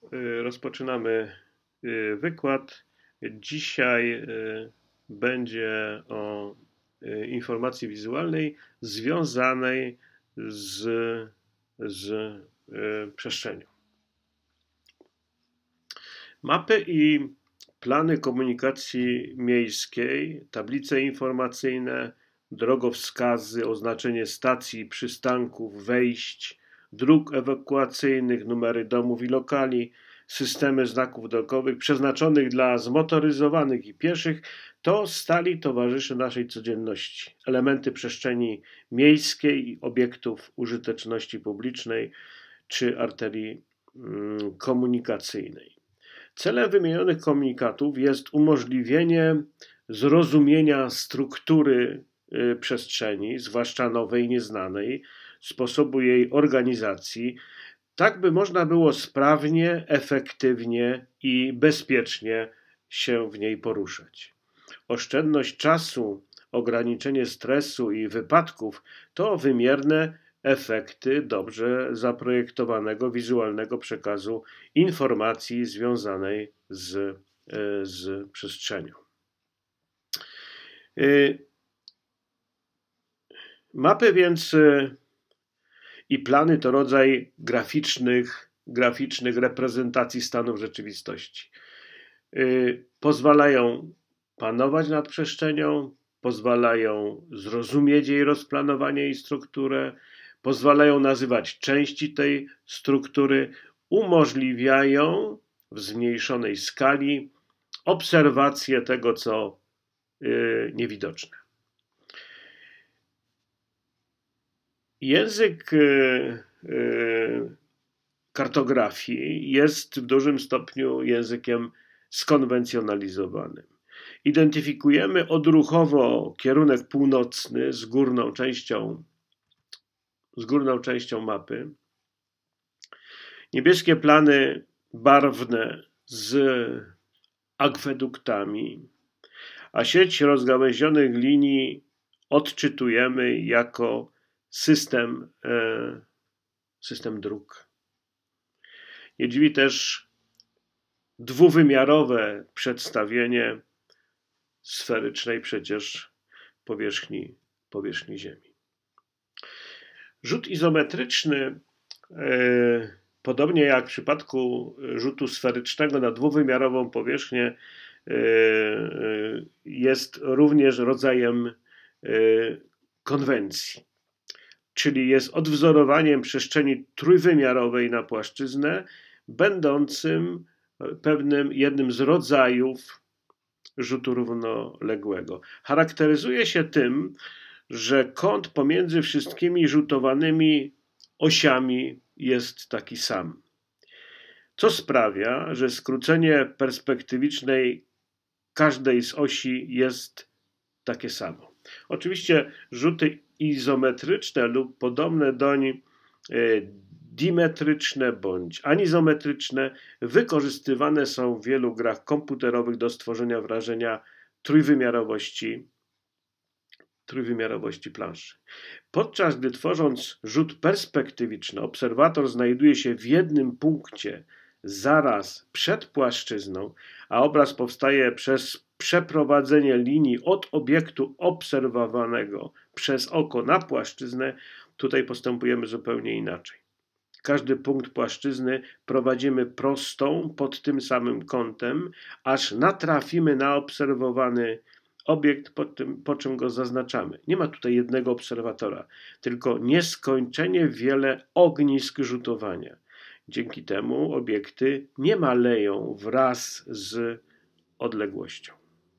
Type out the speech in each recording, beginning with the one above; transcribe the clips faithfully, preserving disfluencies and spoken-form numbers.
Y, Rozpoczynamy y, wykład. Dzisiaj y, będzie o y, informacji wizualnej związanej z, z y, przestrzenią. Mapy i plany komunikacji miejskiej, tablice informacyjne, drogowskazy, oznaczenie stacji, przystanków, wejść, dróg ewakuacyjnych, numery domów i lokali, systemy znaków drogowych przeznaczonych dla zmotoryzowanych i pieszych to stali towarzysze naszej codzienności. Elementy przestrzeni miejskiej i obiektów użyteczności publicznej czy arterii mm, komunikacyjnej. Celem wymienionych komunikatów jest umożliwienie zrozumienia struktury przestrzeni, zwłaszcza nowej, nieznanej, sposobu jej organizacji, tak by można było sprawnie, efektywnie i bezpiecznie się w niej poruszać. Oszczędność czasu, ograniczenie stresu i wypadków to wymierne efekty dobrze zaprojektowanego wizualnego przekazu informacji związanej z, z przestrzenią. Mapy więc i plany to rodzaj graficznych, graficznych reprezentacji stanów rzeczywistości. Pozwalają panować nad przestrzenią, pozwalają zrozumieć jej rozplanowanie i strukturę, pozwalają nazywać części tej struktury, umożliwiają w zmniejszonej skali obserwację tego, co yy, niewidoczne. Język yy, yy, kartografii jest w dużym stopniu językiem skonwencjonalizowanym. Identyfikujemy odruchowo kierunek północny z górną częścią, z górną częścią mapy. Niebieskie plany barwne z akweduktami, a sieć rozgałęzionych linii odczytujemy jako system, e, system dróg. Nie dziwi też dwuwymiarowe przedstawienie sferycznej przecież powierzchni, powierzchni Ziemi. Rzut izometryczny, e, podobnie jak w przypadku rzutu sferycznego na dwuwymiarową powierzchnię, e, jest również rodzajem e, konwencji, czyli jest odwzorowaniem przestrzeni trójwymiarowej na płaszczyznę, będącym pewnym jednym z rodzajów rzutu równoległego. Charakteryzuje się tym, że kąt pomiędzy wszystkimi rzutowanymi osiami jest taki sam, co sprawia, że skrócenie perspektywicznej każdej z osi jest takie samo. Oczywiście rzuty izometryczne lub podobne doń dimetryczne bądź anizometryczne wykorzystywane są w wielu grach komputerowych do stworzenia wrażenia trójwymiarowości, trójwymiarowości planszy. Podczas gdy tworząc rzut perspektywiczny, obserwator znajduje się w jednym punkcie zaraz przed płaszczyzną, a obraz powstaje przez przeprowadzenie linii od obiektu obserwowanego przez oko na płaszczyznę, tutaj postępujemy zupełnie inaczej. Każdy punkt płaszczyzny prowadzimy prostą pod tym samym kątem, aż natrafimy na obserwowany obiekt, po, tym, po czym go zaznaczamy. Nie ma tutaj jednego obserwatora, tylko nieskończenie wiele ognisk rzutowania. Dzięki temu obiekty nie maleją wraz z odległością.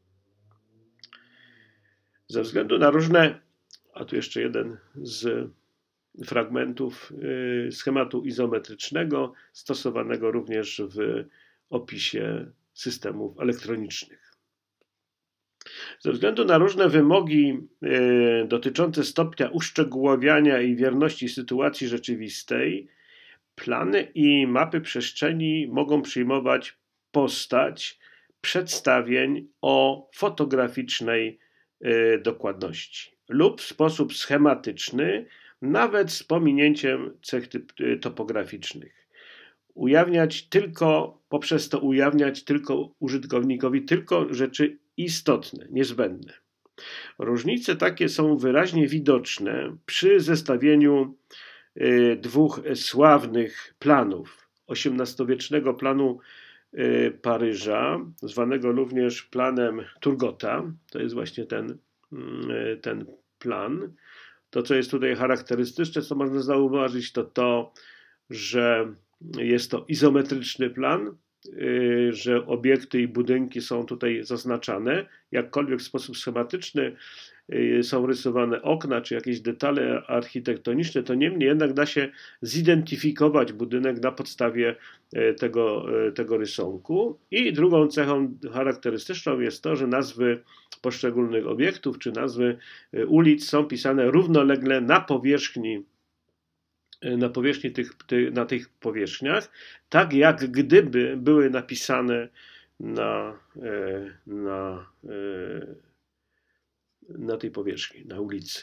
Ze względu na różne, a tu jeszcze jeden z fragmentów schematu izometrycznego, stosowanego również w opisie systemów elektronicznych. Ze względu na różne wymogi dotyczące stopnia uszczegółowiania i wierności sytuacji rzeczywistej, plany i mapy przestrzeni mogą przyjmować postać przedstawień o fotograficznej dokładności lub w sposób schematyczny, nawet z pominięciem cech topograficznych. ujawniać tylko, poprzez to ujawniać tylko użytkownikowi tylko rzeczy istotne, niezbędne. Różnice takie są wyraźnie widoczne przy zestawieniu dwóch sławnych planów. osiemnastowiecznego planu Paryża, zwanego również planem Turgota, to jest właśnie ten, ten plan. To, co jest tutaj charakterystyczne, co można zauważyć, to to, że jest to izometryczny plan, że obiekty i budynki są tutaj zaznaczane, jakkolwiek w sposób schematyczny są rysowane okna czy jakieś detale architektoniczne, to niemniej jednak da się zidentyfikować budynek na podstawie tego, tego rysunku. I drugą cechą charakterystyczną jest to, że nazwy poszczególnych obiektów czy nazwy ulic są pisane równolegle na powierzchni na powierzchni tych, ty, na tych powierzchniach, tak jak gdyby były napisane na, na, na tej powierzchni, na ulicy.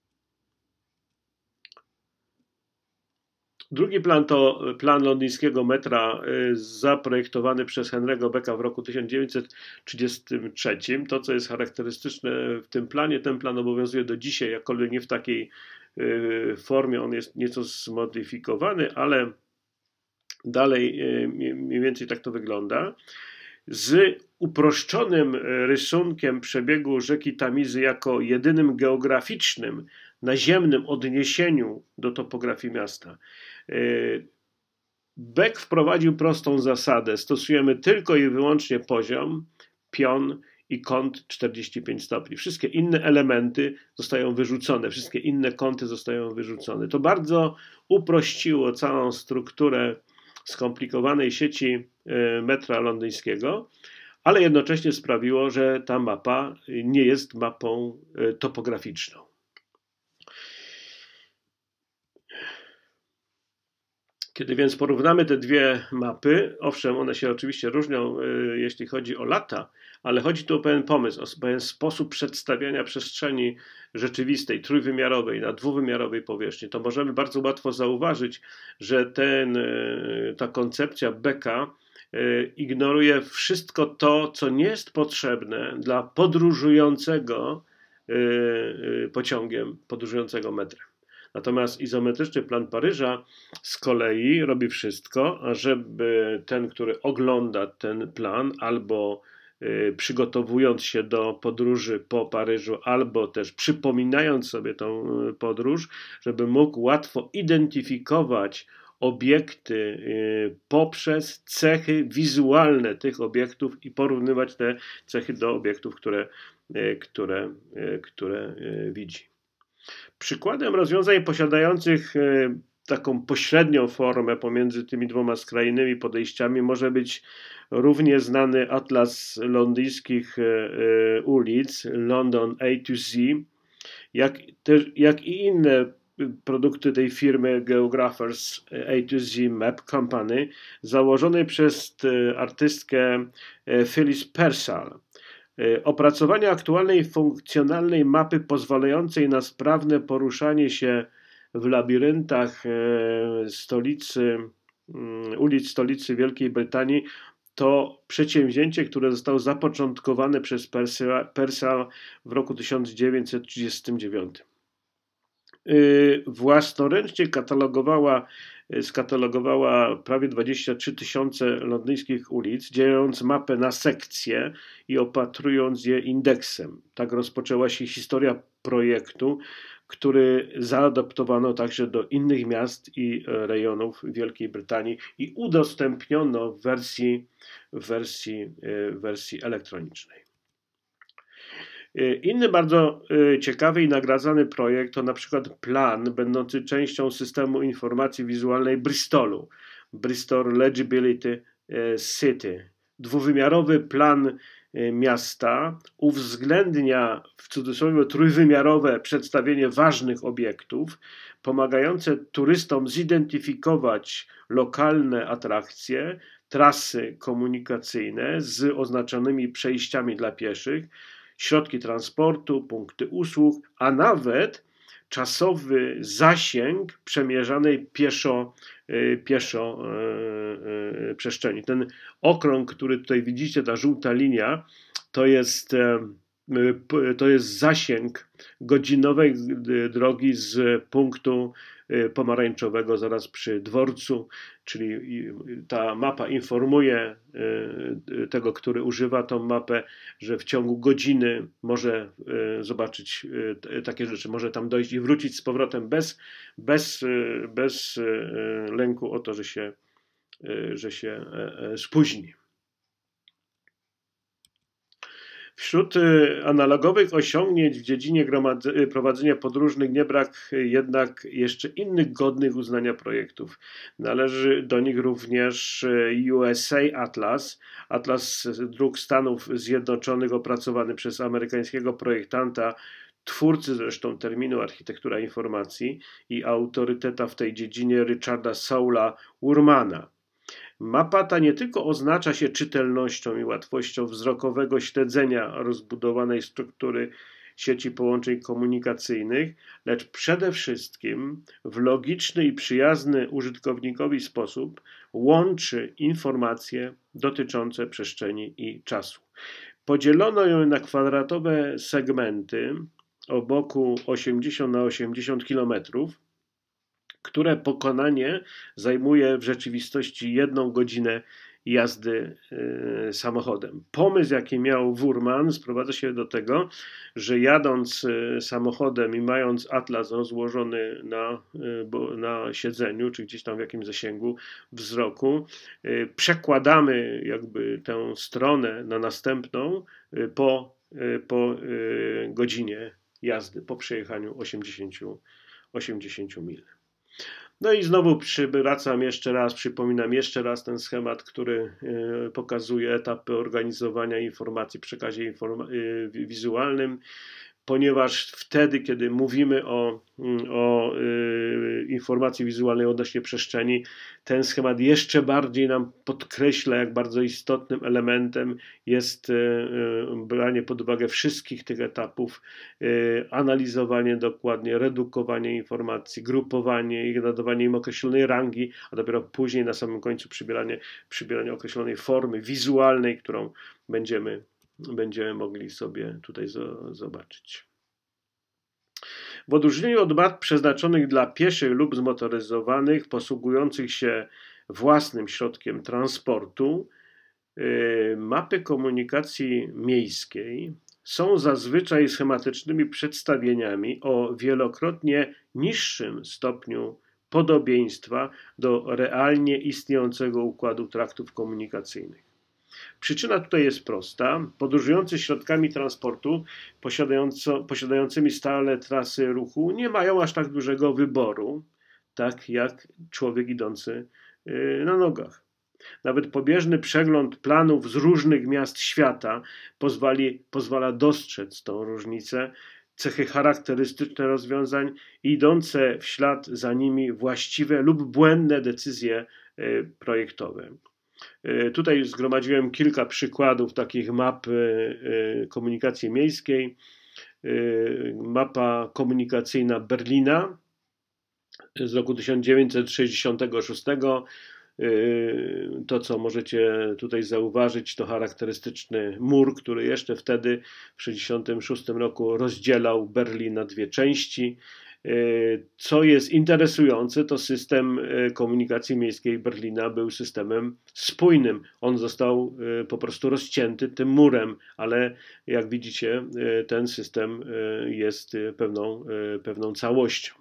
Drugi plan to plan londyńskiego metra zaprojektowany przez Henry'ego Becka w roku tysiąc dziewięćset trzydziestym trzecim. To, co jest charakterystyczne w tym planie, ten plan obowiązuje do dzisiaj, jakkolwiek nie w takiej formie, on jest nieco zmodyfikowany, ale dalej mniej więcej tak to wygląda. Z uproszczonym rysunkiem przebiegu rzeki Tamizy jako jedynym geograficznym, naziemnym odniesieniu do topografii miasta. Beck wprowadził prostą zasadę. Stosujemy tylko i wyłącznie poziom, pion i kąt czterdzieści pięć stopni. Wszystkie inne elementy zostają wyrzucone, wszystkie inne kąty zostają wyrzucone. To bardzo uprościło całą strukturę skomplikowanej sieci metra londyńskiego, ale jednocześnie sprawiło, że ta mapa nie jest mapą topograficzną. Kiedy więc porównamy te dwie mapy, owszem, one się oczywiście różnią, jeśli chodzi o lata, ale chodzi tu o pewien pomysł, o pewien sposób przedstawiania przestrzeni rzeczywistej, trójwymiarowej na dwuwymiarowej powierzchni, to możemy bardzo łatwo zauważyć, że ten, ta koncepcja Becka ignoruje wszystko to, co nie jest potrzebne dla podróżującego pociągiem, podróżującego metrem. Natomiast izometryczny plan Paryża z kolei robi wszystko, ażeby ten, który ogląda ten plan, albo przygotowując się do podróży po Paryżu, albo też przypominając sobie tą podróż, żeby mógł łatwo identyfikować obiekty poprzez cechy wizualne tych obiektów i porównywać te cechy do obiektów, które, które, które widzi. Przykładem rozwiązań posiadających taką pośrednią formę pomiędzy tymi dwoma skrajnymi podejściami może być równie znany atlas londyńskich ulic, London A to Z, jak, też, jak i inne produkty tej firmy Geographers A to Z Map Company, założonej przez artystkę Phyllis Purcell. Opracowanie aktualnej funkcjonalnej mapy pozwalającej na sprawne poruszanie się w labiryntach stolicy, ulic stolicy Wielkiej Brytanii to przedsięwzięcie, które zostało zapoczątkowane przez Purcell w roku tysiąc dziewięćset trzydziestym dziewiątym. Własnoręcznie katalogowała, skatalogowała prawie dwadzieścia trzy tysiące londyńskich ulic, dzieląc mapę na sekcje i opatrując je indeksem. Tak rozpoczęła się historia projektu, który zaadaptowano także do innych miast i rejonów Wielkiej Brytanii i udostępniono w wersji, w wersji, w wersji elektronicznej. Inny bardzo ciekawy i nagradzany projekt to na przykład plan będący częścią systemu informacji wizualnej Bristolu, Bristol Legibility City. Dwuwymiarowy plan miasta uwzględnia w cudzysłowie trójwymiarowe przedstawienie ważnych obiektów, pomagające turystom zidentyfikować lokalne atrakcje, trasy komunikacyjne z oznaczonymi przejściami dla pieszych, środki transportu, punkty usług, a nawet czasowy zasięg przemierzanej pieszo, pieszo przestrzeni. Ten okrąg, który tutaj widzicie, ta żółta linia, to jest, to jest zasięg godzinowej drogi z punktu pomarańczowego zaraz przy dworcu, czyli ta mapa informuje tego, który używa tą mapę, że w ciągu godziny może zobaczyć takie rzeczy, może tam dojść i wrócić z powrotem bez, bez, bez lęku o to, że się, że się spóźni. Wśród analogowych osiągnięć w dziedzinie prowadzenia podróżnych nie brak jednak jeszcze innych godnych uznania projektów. Należy do nich również U S A Atlas, Atlas Dróg Stanów Zjednoczonych opracowany przez amerykańskiego projektanta, twórcy zresztą terminu architektura informacji i autoryteta w tej dziedzinie Richarda Saula Wurmana. Mapa ta nie tylko oznacza się czytelnością i łatwością wzrokowego śledzenia rozbudowanej struktury sieci połączeń komunikacyjnych, lecz przede wszystkim w logiczny i przyjazny użytkownikowi sposób łączy informacje dotyczące przestrzeni i czasu. Podzielono ją na kwadratowe segmenty o boku osiemdziesiąt na osiemdziesiąt kilometrów, które pokonanie zajmuje w rzeczywistości jedną godzinę jazdy y, samochodem. Pomysł, jaki miał Wurman, sprowadza się do tego, że jadąc y, samochodem i mając atlas rozłożony na, y, bo, na siedzeniu, czy gdzieś tam w jakimś zasięgu wzroku, y, przekładamy jakby tę stronę na następną y, po, y, po y, godzinie jazdy, po przejechaniu osiemdziesięciu mil. No i znowu przywracam jeszcze raz, przypominam jeszcze raz ten schemat, który pokazuje etapy organizowania informacji w przekazie informa wizualnym, ponieważ wtedy, kiedy mówimy o, o y, informacji wizualnej odnośnie przestrzeni, ten schemat jeszcze bardziej nam podkreśla, jak bardzo istotnym elementem jest y, y, branie pod uwagę wszystkich tych etapów, y, analizowanie dokładnie, redukowanie informacji, grupowanie ich, nadawanie im określonej rangi, a dopiero później na samym końcu przybieranie, przybieranie określonej formy wizualnej, którą będziemy będziemy mogli sobie tutaj zobaczyć. W odróżnieniu od map przeznaczonych dla pieszych lub zmotoryzowanych, posługujących się własnym środkiem transportu, mapy komunikacji miejskiej są zazwyczaj schematycznymi przedstawieniami o wielokrotnie niższym stopniu podobieństwa do realnie istniejącego układu traktów komunikacyjnych. Przyczyna tutaj jest prosta. Podróżujący środkami transportu posiadającymi stale trasy ruchu nie mają aż tak dużego wyboru, tak jak człowiek idący na nogach. Nawet pobieżny przegląd planów z różnych miast świata pozwali, pozwala dostrzec tą różnicę, cechy charakterystyczne rozwiązań i idące w ślad za nimi właściwe lub błędne decyzje projektowe. Tutaj zgromadziłem kilka przykładów takich map komunikacji miejskiej. Mapa komunikacyjna Berlina z roku tysiąc dziewięćset sześćdziesiątego szóstego. To, co możecie tutaj zauważyć, to charakterystyczny mur, który jeszcze wtedy w tysiąc dziewięćset sześćdziesiątym szóstym roku rozdzielał Berlin na dwie części. Co jest interesujące, to system komunikacji miejskiej Berlina był systemem spójnym. On został po prostu rozcięty tym murem, ale jak widzicie, ten system jest pewną, pewną całością.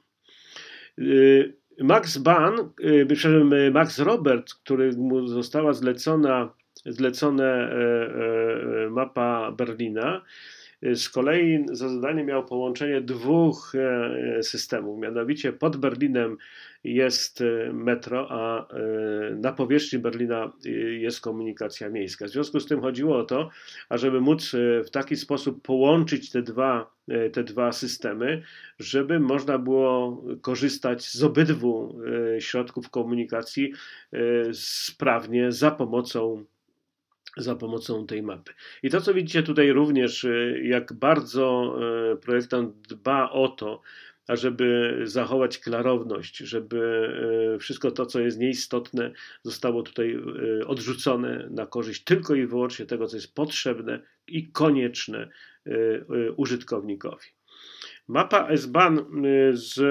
Max Bahn, przepraszam, Max Robert, któremu została zlecona, zlecona mapa Berlina, z kolei za zadanie miał połączenie dwóch systemów, mianowicie pod Berlinem jest metro, a na powierzchni Berlina jest komunikacja miejska. W związku z tym chodziło o to, ażeby móc w taki sposób połączyć te dwa, te dwa systemy, żeby można było korzystać z obydwu środków komunikacji sprawnie za pomocą za pomocą tej mapy. I to, co widzicie tutaj również, jak bardzo projektant dba o to, ażeby zachować klarowność, żeby wszystko to, co jest nieistotne, zostało tutaj odrzucone na korzyść tylko i wyłącznie tego, co jest potrzebne i konieczne użytkownikowi. Mapa S-Bahn z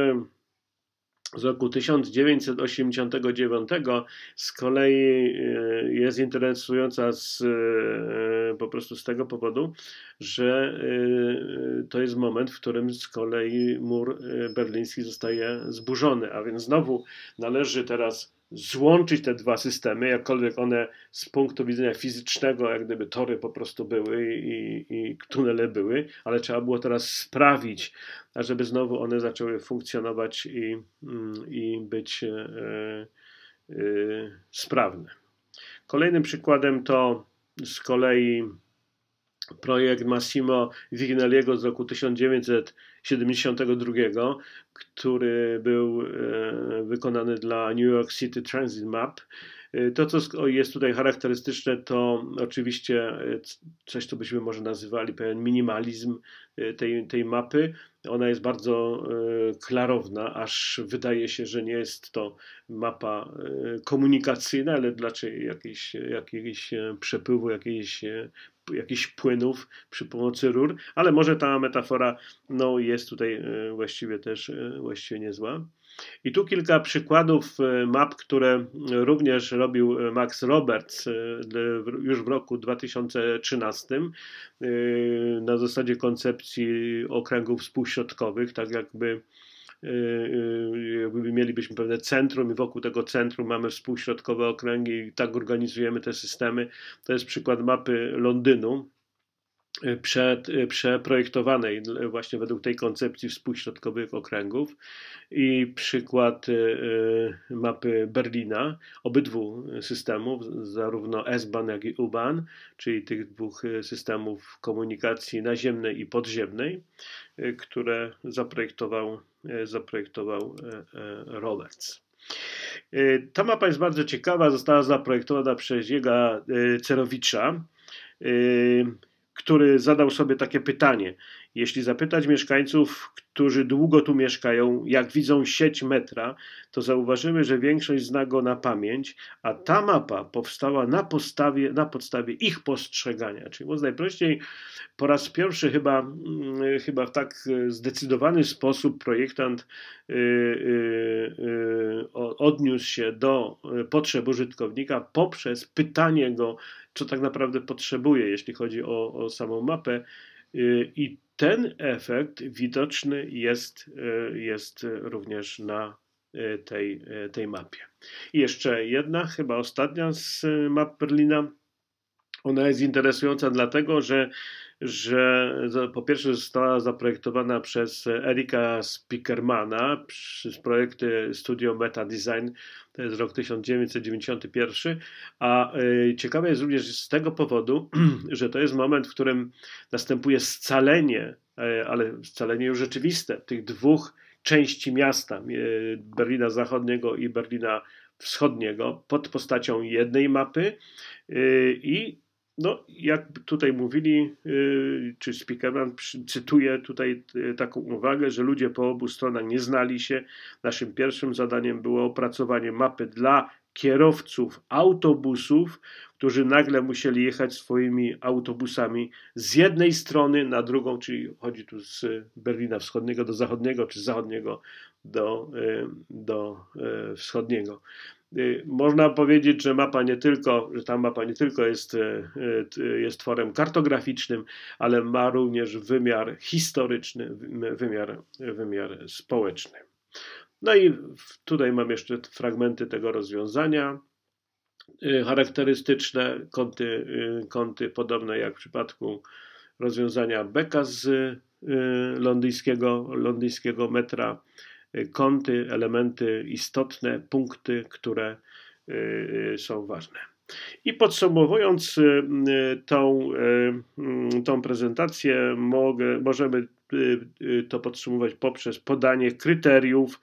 z roku tysiąc dziewięćset osiemdziesiątego dziewiątego z kolei jest interesująca z, po prostu z tego powodu, że to jest moment, w którym z kolei mur berliński zostaje zburzony, a więc znowu należy teraz złączyć te dwa systemy, jakkolwiek one z punktu widzenia fizycznego, jak gdyby tory po prostu były i, i tunele były, ale trzeba było teraz sprawić, ażeby znowu one zaczęły funkcjonować i, i być e, e, sprawne. Kolejnym przykładem to z kolei projekt Massimo Vignaliego z roku tysiąc dziewięćset siedemdziesiątego drugiego, który był wykonany dla New York City Transit Map. To, co jest tutaj charakterystyczne, to oczywiście coś, co byśmy może nazywali pewien minimalizm tej, tej mapy. Ona jest bardzo klarowna, aż wydaje się, że nie jest to mapa komunikacyjna, ale dla jakiejś, jakiejś przepływu, jakiejś jakichś płynów przy pomocy rur, ale może ta metafora no, jest tutaj właściwie też właściwie niezła. I tu kilka przykładów map, które również robił Max Roberts już w roku dwa tysiące trzynastym na zasadzie koncepcji okręgów współśrodkowych, tak jakby jakby mielibyśmy pewne centrum i wokół tego centrum mamy współśrodkowe okręgi i tak organizujemy te systemy. To jest przykład mapy Londynu przed, przeprojektowanej właśnie według tej koncepcji współśrodkowych okręgów i przykład mapy Berlina, obydwu systemów, zarówno S-Bahn jak i U-Bahn, czyli tych dwóch systemów komunikacji naziemnej i podziemnej, które zaprojektował, zaprojektował Roberts. Ta mapa jest bardzo ciekawa, została zaprojektowana przez Jega Cerowicza, który zadał sobie takie pytanie. Jeśli zapytać mieszkańców, którzy długo tu mieszkają, jak widzą sieć metra, to zauważymy, że większość zna go na pamięć, a ta mapa powstała na podstawie, na podstawie ich postrzegania. Czyli mówiąc najprościej, po raz pierwszy chyba, chyba w tak zdecydowany sposób projektant odniósł się do potrzeb użytkownika poprzez pytanie go, co tak naprawdę potrzebuje, jeśli chodzi o, o samą mapę. I ten efekt widoczny jest, jest również na tej, tej mapie. I jeszcze jedna, chyba ostatnia z map Berlina. Ona jest interesująca dlatego, że, że po pierwsze została zaprojektowana przez Erika Spiekermana przez projekty Studio Meta Design, to jest rok tysiąc dziewięćset dziewięćdziesiąty pierwszy, a ciekawe jest również z tego powodu, że to jest moment, w którym następuje scalenie, ale scalenie już rzeczywiste, tych dwóch części miasta, Berlina Zachodniego i Berlina Wschodniego, pod postacią jednej mapy i no, jak tutaj mówili, czy Spiekerman cytuje tutaj taką uwagę, że ludzie po obu stronach nie znali się. Naszym pierwszym zadaniem było opracowanie mapy dla kierowców autobusów, którzy nagle musieli jechać swoimi autobusami z jednej strony na drugą, czyli chodzi tu z Berlina Wschodniego do Zachodniego, czy z Zachodniego do, do Wschodniego. Można powiedzieć, że mapa nie tylko, że ta mapa nie tylko jest, jest tworem kartograficznym, ale ma również wymiar historyczny, wymiar, wymiar społeczny. No i tutaj mam jeszcze fragmenty tego rozwiązania charakterystyczne, kąty, kąty podobne jak w przypadku rozwiązania Becka z londyńskiego, londyńskiego metra, kąty, elementy istotne, punkty, które są ważne. I podsumowując tą, tą prezentację, mogę, możemy to podsumować poprzez podanie kryteriów,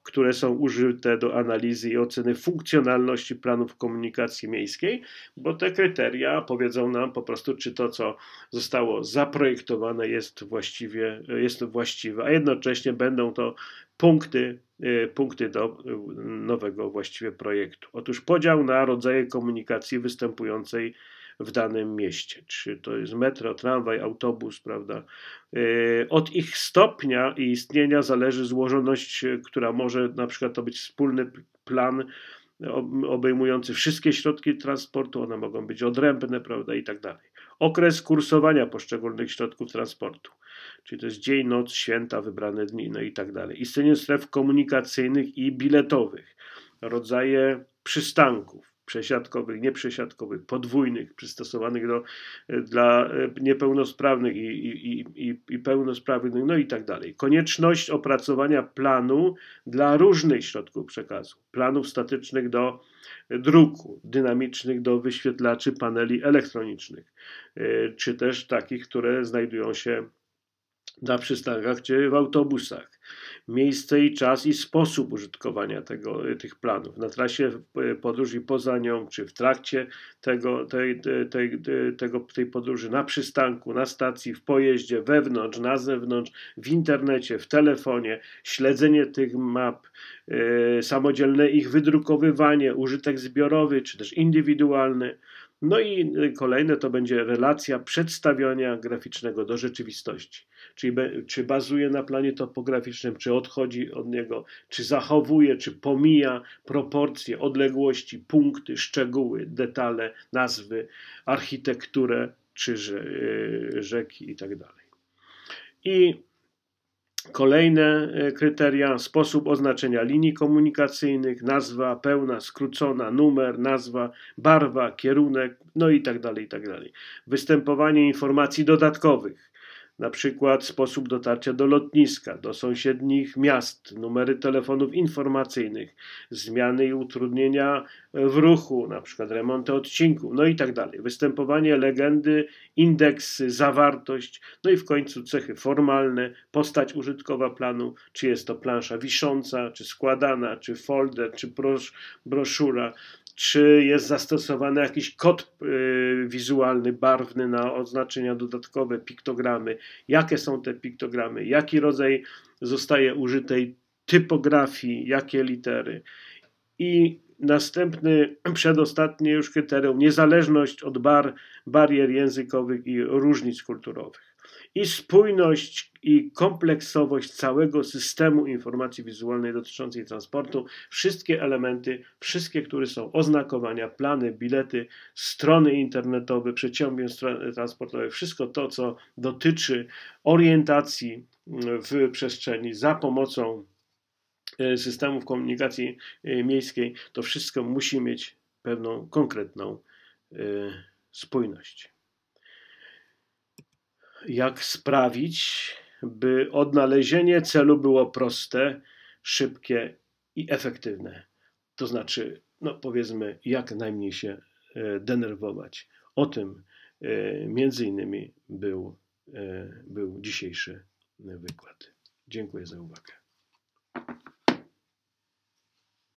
które są użyte do analizy i oceny funkcjonalności planów komunikacji miejskiej, bo te kryteria powiedzą nam po prostu, czy to, co zostało zaprojektowane, jest właściwie, jest właściwe, a jednocześnie będą to punkty, punkty do nowego właściwie projektu. Otóż podział na rodzaje komunikacji występującej w danym mieście. Czy to jest metro, tramwaj, autobus, prawda? Od ich stopnia i istnienia zależy złożoność, która może na przykład to być wspólny plan obejmujący wszystkie środki transportu, one mogą być odrębne, prawda, i tak dalej. Okres kursowania poszczególnych środków transportu, czyli to jest dzień, noc, święta, wybrane dni, no i tak dalej. Istnienie stref komunikacyjnych i biletowych, rodzaje przystanków, przesiadkowych, nieprzesiadkowych, podwójnych, przystosowanych do, dla niepełnosprawnych i, i, i, i pełnosprawnych, no i tak dalej. Konieczność opracowania planu dla różnych środków przekazu, planów statycznych do druku, dynamicznych do wyświetlaczy paneli elektronicznych, czy też takich, które znajdują się na przystankach czy w autobusach. Miejsce i czas i sposób użytkowania tego, tych planów. Na trasie podróży, poza nią, czy w trakcie tego, tej, tej, tego, tej podróży, na przystanku, na stacji, w pojeździe, wewnątrz, na zewnątrz, w internecie, w telefonie, śledzenie tych map, yy, samodzielne ich wydrukowywanie, użytek zbiorowy, czy też indywidualny. No i kolejne to będzie relacja przedstawiania graficznego do rzeczywistości. Czyli czy bazuje na planie topograficznym, czy odchodzi od niego, czy zachowuje, czy pomija proporcje, odległości, punkty, szczegóły, detale, nazwy, architekturę, czy rzeki i tak dalej. I kolejne kryteria: sposób oznaczenia linii komunikacyjnych, nazwa pełna, skrócona, numer, nazwa, barwa, kierunek, no i tak dalej, i tak dalej. Występowanie informacji dodatkowych, na przykład sposób dotarcia do lotniska, do sąsiednich miast, numery telefonów informacyjnych, zmiany i utrudnienia w ruchu, na przykład remonty odcinków, no i tak dalej. Występowanie legendy, indeksy, zawartość, no i w końcu cechy formalne, postać użytkowa planu, czy jest to plansza wisząca, czy składana, czy folder, czy brosz, broszura, czy jest zastosowany jakiś kod y, wizualny, barwny na oznaczenia dodatkowe, piktogramy, jakie są te piktogramy, jaki rodzaj zostaje użytej typografii, jakie litery. I następny, przedostatnie już kryterium, niezależność od bar, barier językowych i różnic kulturowych. I spójność i kompleksowość całego systemu informacji wizualnej dotyczącej transportu, wszystkie elementy, wszystkie, które są oznakowania, plany, bilety, strony internetowe, przedsiębiorstw transportowych, wszystko to, co dotyczy orientacji w przestrzeni za pomocą systemów komunikacji miejskiej, to wszystko musi mieć pewną konkretną spójność. Jak sprawić, by odnalezienie celu było proste, szybkie i efektywne? To znaczy, no powiedzmy, jak najmniej się denerwować. O tym między innymi był, był dzisiejszy wykład. Dziękuję za uwagę.